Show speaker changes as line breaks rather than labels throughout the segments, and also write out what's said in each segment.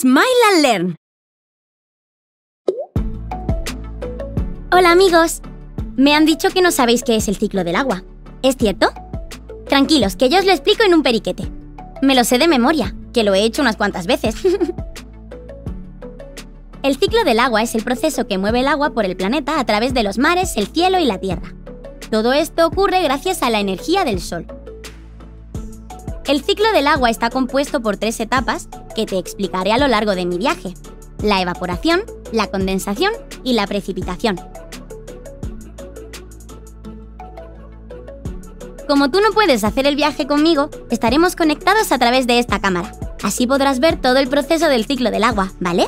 Smile and Learn.
Hola amigos, me han dicho que no sabéis qué es el ciclo del agua. ¿Es cierto? Tranquilos, que yo os lo explico en un periquete. Me lo sé de memoria, que lo he hecho unas cuantas veces. El ciclo del agua es el proceso que mueve el agua por el planeta a través de los mares, el cielo y la tierra. Todo esto ocurre gracias a la energía del Sol. El ciclo del agua está compuesto por 3 etapas que te explicaré a lo largo de mi viaje: la evaporación, la condensación y la precipitación. Como tú no puedes hacer el viaje conmigo, estaremos conectados a través de esta cámara. Así podrás ver todo el proceso del ciclo del agua, ¿vale?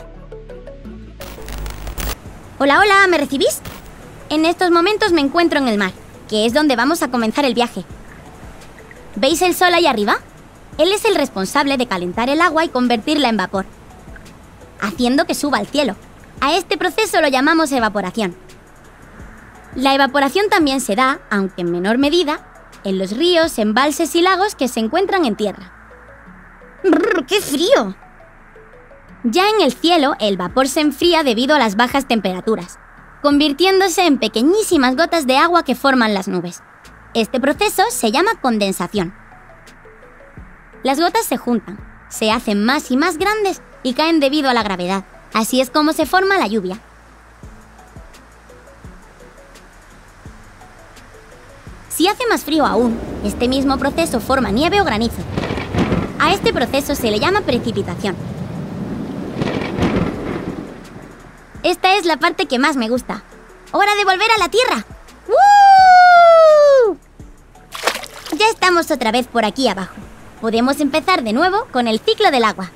Hola, hola, ¿me recibís? En estos momentos me encuentro en el mar, que es donde vamos a comenzar el viaje. ¿Veis el sol ahí arriba? Él es el responsable de calentar el agua y convertirla en vapor, haciendo que suba al cielo. A este proceso lo llamamos evaporación. La evaporación también se da, aunque en menor medida, en los ríos, embalses y lagos que se encuentran en tierra. ¡Brr, qué frío! Ya en el cielo, el vapor se enfría debido a las bajas temperaturas, convirtiéndose en pequeñísimas gotas de agua que forman las nubes. Este proceso se llama condensación. Las gotas se juntan, se hacen más y más grandes y caen debido a la gravedad. Así es como se forma la lluvia. Si hace más frío aún, este mismo proceso forma nieve o granizo. A este proceso se le llama precipitación. Esta es la parte que más me gusta. ¡Hora de volver a la Tierra! ¡Woo! Ya estamos otra vez por aquí abajo. Podemos empezar de nuevo con el ciclo del agua.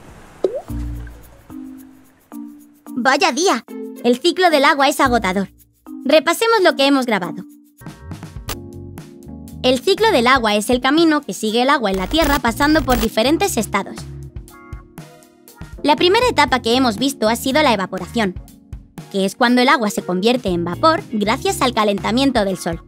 ¡Vaya día! El ciclo del agua es agotador. Repasemos lo que hemos grabado. El ciclo del agua es el camino que sigue el agua en la Tierra pasando por diferentes estados. La primera etapa que hemos visto ha sido la evaporación, que es cuando el agua se convierte en vapor gracias al calentamiento del Sol.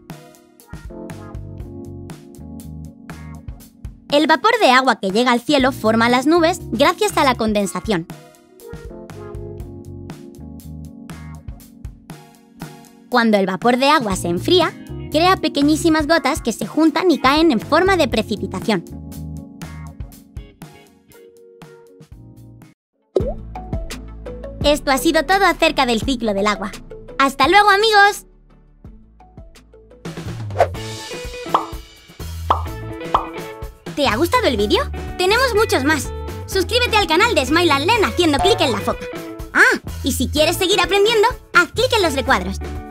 El vapor de agua que llega al cielo forma las nubes gracias a la condensación. Cuando el vapor de agua se enfría, crea pequeñísimas gotas que se juntan y caen en forma de precipitación. Esto ha sido todo acerca del ciclo del agua. ¡Hasta luego, amigos! ¿Te ha gustado el vídeo? Tenemos muchos más. Suscríbete al canal de Smile and Learn haciendo clic en la foca. Ah, y si quieres seguir aprendiendo, haz clic en los recuadros.